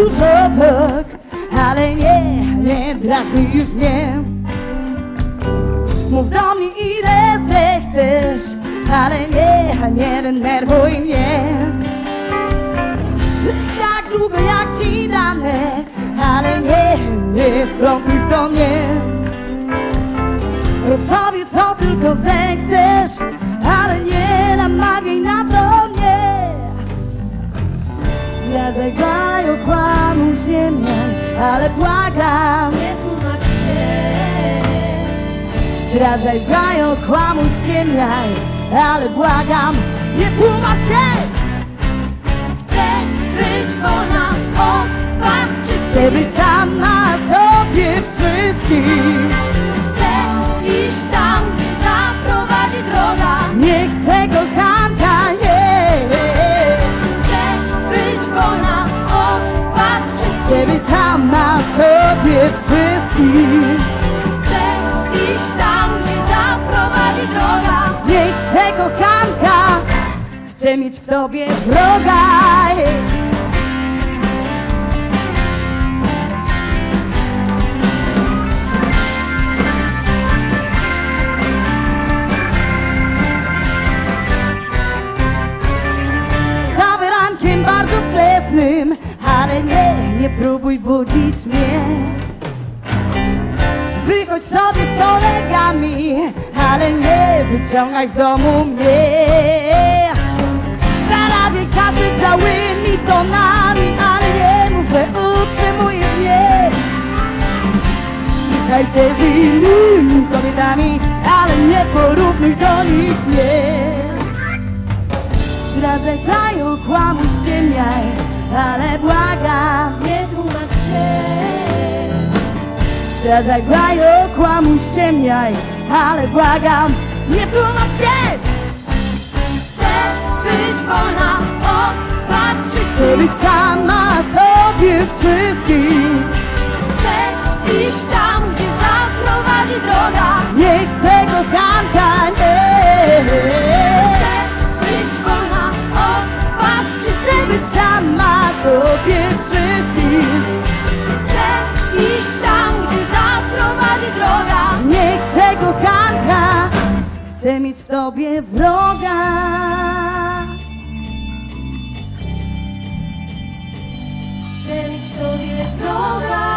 tuż obok, ale nie drażni już mnie. Mów do mnie ile zechcesz, ale nie denerwuj mnie. Żyj tak długo jak ci dane, ale nie wplątuj w to mnie. Rób sobie co tylko zechcesz, ale nie namawiaj na to mnie. Zdradzaj, błaj, okłamuj się mnie, ale błagam, nie tłumacz się. Zdradzaj, błaj, okłamuj się mnie, ale błagam, nie tłumacz się. Chcę być wolna od was wszystkich. Chcę być sama sobie wszystkim. Chcę iść tam, gdzie zaprowadzi droga. Nie chcę kochanka, nie. Chcę być wolna od was wszystkich. Chcę być sama sobie wszystkim. Chcę iść tam, gdzie zaprowadzi droga. Nie chcę kochanka, chcę mieć w tobie wroga. Wstawaj rankiem bardzo wczesnym, ale nie próbuj budzić mnie. Wychodź sobie z kolegami, ale nie wyciągaj z domu mnie. Zarabiaj kasy całymi tonami, ale nie mów, że utrzymujesz mnie. Kochaj się z innymi kobietami, ale nie porównuj do nich mnie. Zdradzaj, kraj, okłamuj, ściemniaj, ale błagam, Nie tłumacz się. Zdradzaj, graj, okłamuj, ściemniaj, ale błagam, nie tłumacz się. Chcę być wolna od was Chcę wszystkich. być sama sobie wszystkim. Chcę iść tam, gdzie zaprowadzi droga. Nie chcę kochanka, nie. Chcę być wolna od was wszystkich. Chcę być sama sobie wszystkim. Chcę iść tam, gdzie zaprowadzi droga. Nie chcę kochanka, chcę mieć w tobie wroga. Chcę mieć w tobie wroga.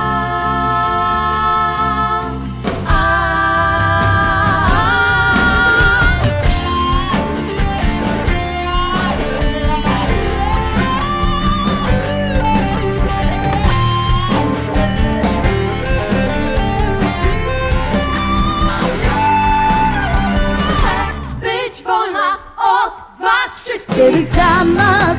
Chcę być wolna od was wszystkich. Chcę być sama